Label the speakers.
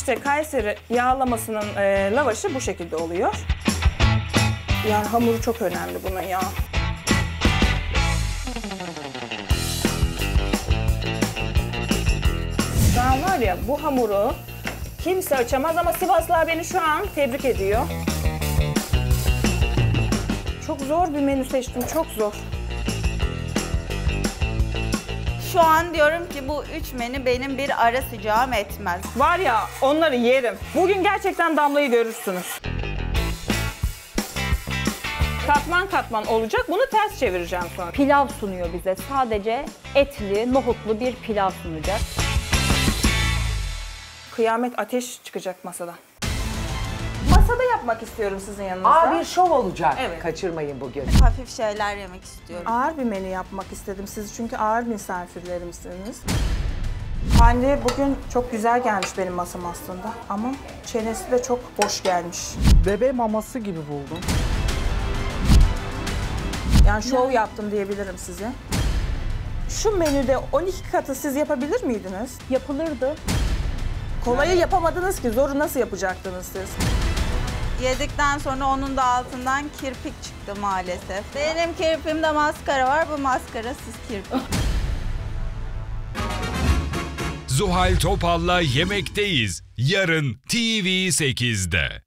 Speaker 1: İşte Kayseri yağlamasının lavaşı bu şekilde oluyor. Yani hamuru çok önemli bunun ya. Şu an var ya, bu hamuru kimse açamaz ama Sivaslılar beni şu an tebrik ediyor. Çok zor bir menü seçtim, çok zor.
Speaker 2: Şu an diyorum ki bu 3 menü benim bir ara sıcağım etmez.
Speaker 1: Var ya, onları yerim. Bugün gerçekten Damla'yı görürsünüz. Katman katman olacak, bunu ters çevireceğim sonra.
Speaker 3: Pilav sunuyor bize. Sadece etli, nohutlu bir pilav sunacak.
Speaker 1: Kıyamet ateş çıkacak masadan. Masada yapmak istiyorum sizin yanınızda.
Speaker 4: Bir şov olacak.
Speaker 1: Evet.
Speaker 4: Kaçırmayın bugün.
Speaker 2: Hafif şeyler yemek istiyorum.
Speaker 1: Ağır bir menü yapmak istedim siz çünkü ağır misafirlerimsiniz. Hande bugün çok güzel gelmiş benim masam aslında ama çenesi de çok boş gelmiş.
Speaker 5: Bebe maması gibi buldum.
Speaker 1: Yani şov yaptım diyebilirim size. Şu menüde 12 katı siz yapabilir miydiniz?
Speaker 3: Yapılırdı.
Speaker 1: Kolayı yapamadınız ki, zoru nasıl yapacaktınız siz?
Speaker 2: Yedikten sonra onun da altından kirpik çıktı maalesef. Benim kirpimde maskara var, bu maskarasız kirpik.
Speaker 6: Zuhal Topal'la Yemekteyiz. Yarın TV8'de.